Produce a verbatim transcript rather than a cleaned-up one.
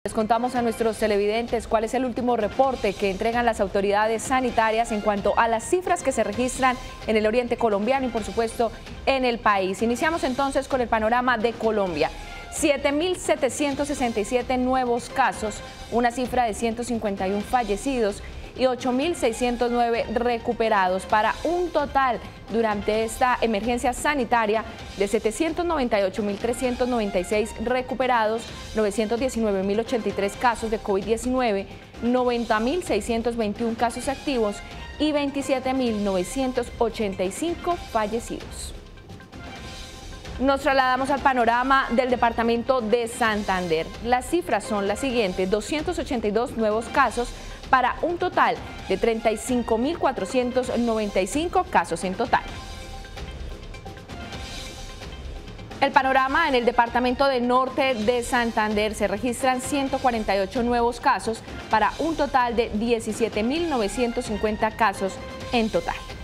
Les contamos a nuestros televidentes cuál es el último reporte que entregan las autoridades sanitarias en cuanto a las cifras que se registran en el oriente colombiano y por supuesto en el país. Iniciamos entonces con el panorama de Colombia. siete mil setecientos sesenta y siete nuevos casos, una cifra de ciento cincuenta y uno fallecidos y ocho mil seiscientos nueve recuperados, para un total durante esta emergencia sanitaria de setecientos noventa y ocho mil trescientos noventa y seis recuperados, novecientos diecinueve mil ochenta y tres casos de COVID diecinueve, noventa mil seiscientos veintiuno casos activos y veintisiete mil novecientos ochenta y cinco fallecidos. Nos trasladamos al panorama del departamento de Santander. Las cifras son las siguientes: doscientos ochenta y dos nuevos casos para un total de treinta y cinco mil cuatrocientos noventa y cinco casos en total. El panorama en el departamento del norte de Santander: se registran ciento cuarenta y ocho nuevos casos para un total de diecisiete mil novecientos cincuenta casos en total.